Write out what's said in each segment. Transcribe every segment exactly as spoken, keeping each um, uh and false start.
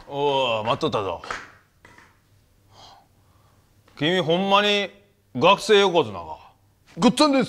おお、待っとったぞ。君ほんまに学生横綱か。 ごっつぁんです。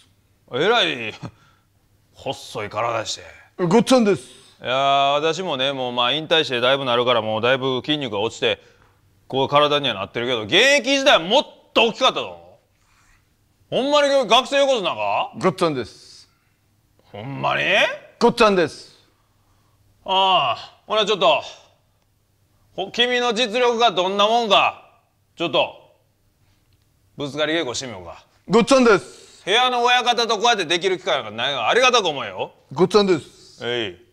えらい細い体して。 ごっつぁんです。 いやー、私もね、もうまあ引退してだいぶなるから、もうだいぶ筋肉が落ちてこういう体にはなってるけど、現役時代はもっと大きかったぞ。ほんまに学生横綱か。 ごっつぁんです。 ほんまにごっつぁんです。 ああ、ほなちょっとほ君の実力がどんなもんかちょっとぶつかり稽古してみようか。 ごっつぁんです。 部屋の親方とこうやってできる機会がないがありがたく思えよ。 ごっつぁんです。 えい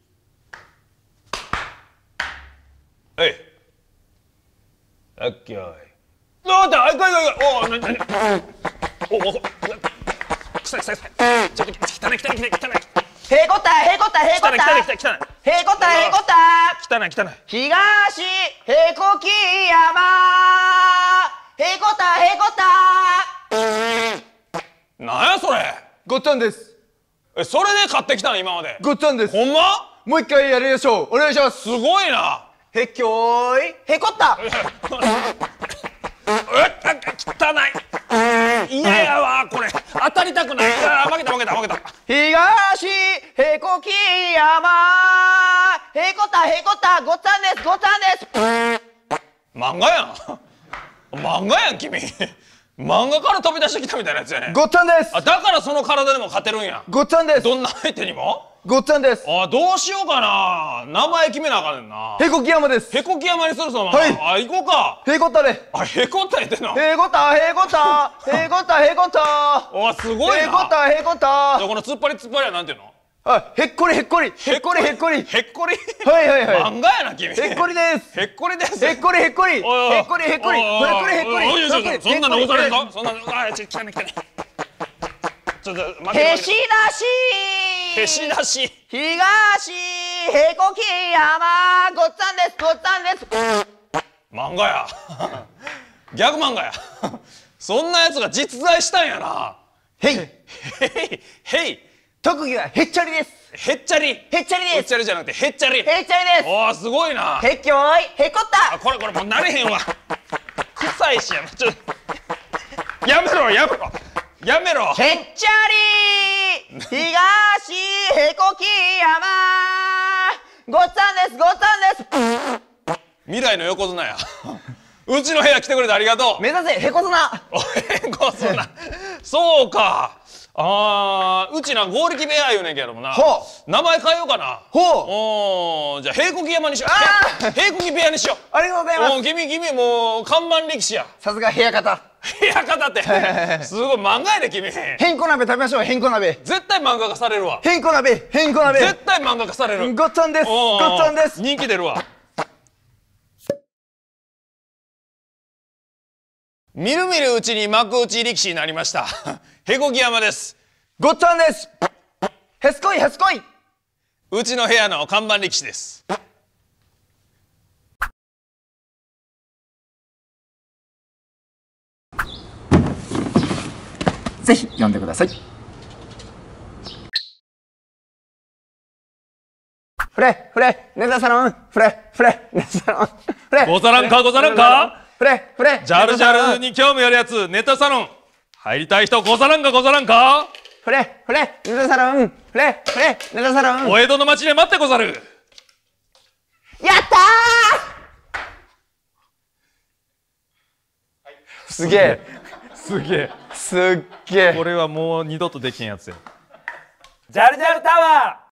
えいあっきょいどうだあいかいかいかいおおなになにおおくさいくさいくさいちょっと汚い汚い汚い汚いへこたへこたへこ汚い汚いた汚い汚いへこたへこた汚い汚い東へこき山へこたへこたなんやそれ。 ごっつぁんです。 えそれで買ってきたの今まで。 ごっつぁんです。 ほんまもう一回やりましょう。お願いします。 すごいな。 へっきょーいへこったえ汚い嫌やわこれ当たりたくない。あ負けた負けた負けた。 東へこき山へこたへこたごっつぁんですごっつぁんです漫画やん漫画やん君漫画から飛び出してきたみたいなやつやね。 ごっつぁんです。 あだからその体でも勝てるんや。 ごっつぁんです。 どんな相手にも。 ごっつぁんです。 あどうしようかな。名前決めなあかんねんな。 へこき山です。 へこき山にするそのまま。 はいあ行こうか。 へこったれ。 あへこった言ってんの。 へこたへこたへこたへこたおすごいな。 へこたへこたじゃあこの突っ張り突っ張りはなんていうの。 あ、へっこりへっこりへっこりへっこり。 へっこりはいはいはい。 漫画やな君。 へっこりです。 へっこりです。 へっこりへっこり。 おいおいへっこりへっこり。へっこりへっこり。 おいおいおいおいへっこりそんなのござれんか。そんなのあちょ汚い汚い。ちょっと負けへしだしへしだし東へこき山ごっつぁんですごっつぁんです漫画やギャグ漫画やそんなやつが実在したんやな。 へい。 へいへい特技はへっちゃりですへっちゃりへっちゃりへっですちゃりじゃなくてへっちゃり。 へっちゃりですおーすごいな。 へっきょーいへこったあこれこれもう慣れへんわ臭いしやちょやめろやめろやめろ。 へっちゃり東へこき山ごっつぁんですごっつぁんです未来の横綱やうちの部屋来てくれてありがとう。 目指せへこ綱おへこそなそうか。あーうちな剛力部屋言うねんけどもな。 ほ名前変えようかな。 ほう。 おーじゃあ平国山にしよう。 あ平国部屋にしよう。 ありがとうございますおー君君もう看板力士や。 さすが部屋方部屋方ってすごい漫画やで君。 へんこ鍋食べましょうへんこ鍋絶対漫画化されるわ。 へんこ鍋へんこ鍋絶対漫画化される。 ごっつぁんです。ごおーっつぁんです。 人気出るわ。みるみるうちに幕内力士になりましたへこき山です。 ごっつぁんです。 へすこいへすこいうちの部屋の看板力士です。 ぜひ読んでください。 フレフレネタサロンフレフレネタサロンフレござらんかござらんか。 フレフレジャルジャルに興味あるやつネタサロン入りたい人ござらんかござらんか。 フレフレネタサロンフレフレネタサロンお江戸の町で待ってござる。 やったーすげえすげえすっげえこれはもう二度とできんやつや。 ジャルジャルタワー